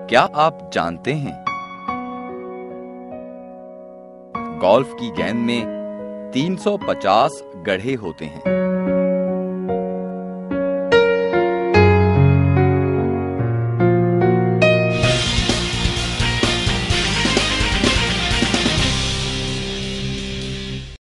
क्या आप जानते हैं गोल्फ की गेंद में 350 गड्ढे होते हैं।